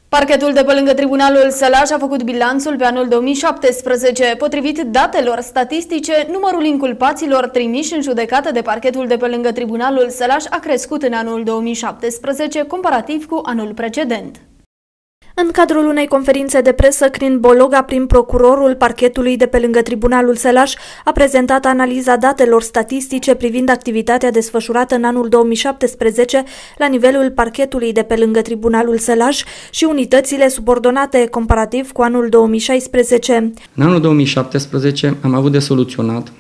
Parchetul de pe lângă Tribunalul Sălaș a făcut bilanțul pe anul 2017. Potrivit datelor statistice, numărul inculpaților trimiși în judecată de parchetul de pe lângă Tribunalul Sălaș a crescut în anul 2017 comparativ cu anul precedent. În cadrul unei conferințe de presă, Crin Bologa, prim procurorul parchetului de pe lângă Tribunalul Sălaș, a prezentat analiza datelor statistice privind activitatea desfășurată în anul 2017 la nivelul parchetului de pe lângă Tribunalul Sălaș și unitățile subordonate comparativ cu anul 2016. În anul 2017 am avut de soluționat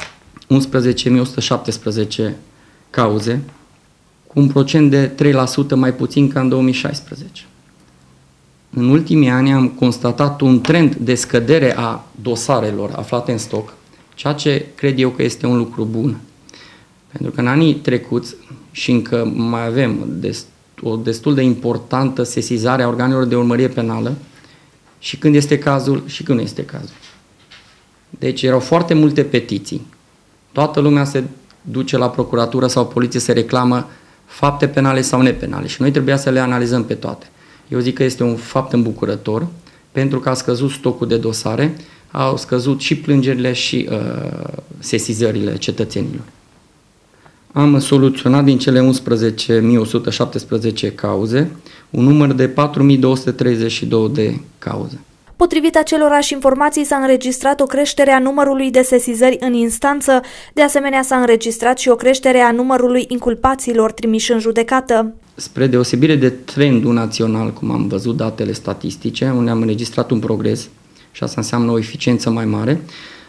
11.117 cauze, cu un procent de 3% mai puțin ca în 2016. În ultimii ani am constatat un trend de scădere a dosarelor aflate în stoc, ceea ce cred eu că este un lucru bun. Pentru că în anii trecuți, și încă mai avem o destul de importantă sesizare a organelor de urmărire penală, și când este cazul și când nu este cazul. Deci erau foarte multe petiții. Toată lumea se duce la procuratură sau poliție să reclamă fapte penale sau nepenale și noi trebuia să le analizăm pe toate. Eu zic că este un fapt îmbucurător, pentru că a scăzut stocul de dosare, au scăzut și plângerile și sesizările cetățenilor. Am soluționat din cele 11.117 cauze un număr de 4.232 de cauze. Potrivit acelorași informații, s-a înregistrat o creștere a numărului de sesizări în instanță, de asemenea s-a înregistrat și o creștere a numărului inculpaților trimiși în judecată. Spre deosebire de trendul național, cum am văzut datele statistice, unde am înregistrat un progres și asta înseamnă o eficiență mai mare,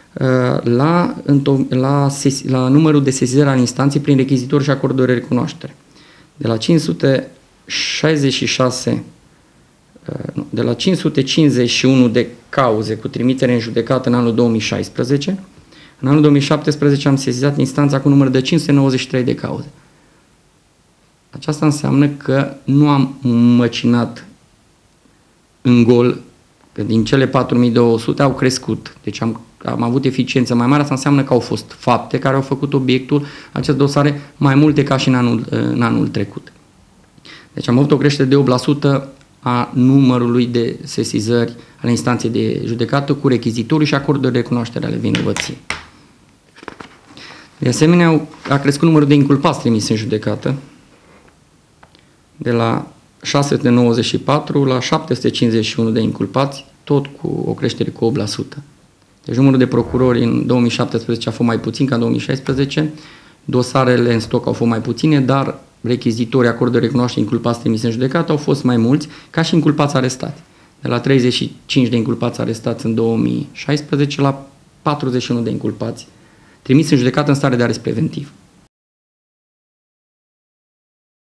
la numărul de sesizări al instanței prin rechizitori și acorduri de recunoaștere. De la 551 de cauze cu trimitere în judecată în anul 2016, în anul 2017 am sesizat instanța cu număr de 593 de cauze. Aceasta înseamnă că nu am măcinat în gol, că din cele 4200 au crescut, deci am avut eficiență mai mare, asta înseamnă că au fost fapte care au făcut obiectul acest dosare mai multe ca și în anul trecut. Deci am avut o creștere de 8% a numărului de sesizări ale instanței de judecată cu rechizitoriu și acorduri de recunoaștere ale vinovăției. De asemenea, a crescut numărul de inculpați trimiși în judecată, de la 694 la 751 de inculpați, tot cu o creștere cu 8%. Deci numărul de procurori în 2017 a fost mai puțin ca în 2016, dosarele în stoc au fost mai puține, dar rechizitorii, acorduri de recunoaștere, inculpați trimiși în judecată au fost mai mulți, ca și inculpați arestați. De la 35 de inculpați arestați în 2016 la 41 de inculpați trimiși în judecată în stare de arest preventiv.